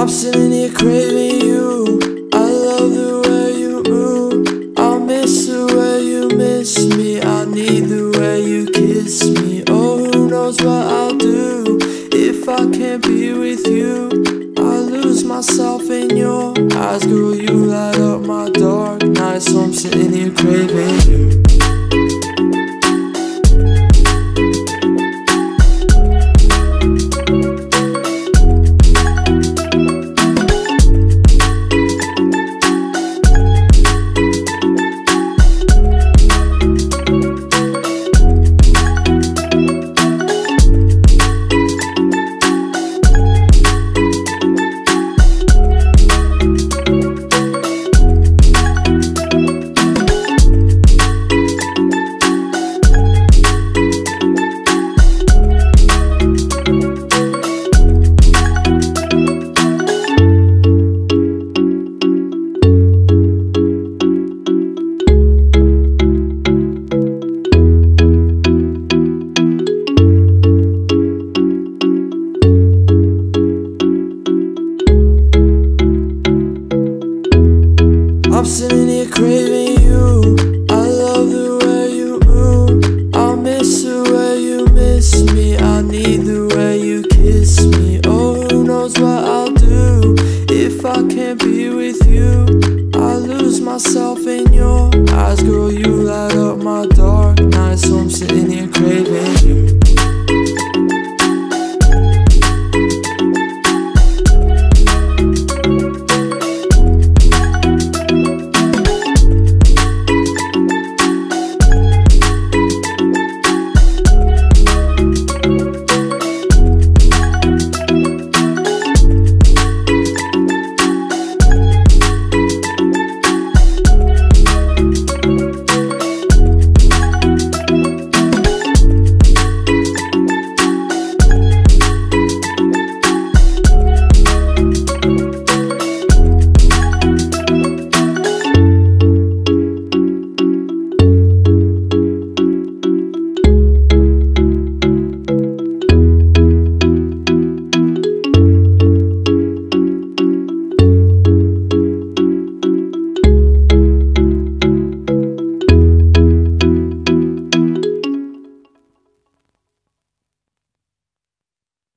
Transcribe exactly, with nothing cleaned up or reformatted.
sitting here craving you. I love the way you move. I miss the way you miss me. I need the way you kiss me. Oh, who knows what I'll do if I can't be with you. I lose myself in your eyes, girl. You light up my dark nights, so I'm sitting here craving you. I'm sitting here craving you. I love the way you move. I miss the way you miss me. I need the way you kiss me. Oh, who knows what I'll do if I can't be with you. I lose myself in your eyes, girl. You lie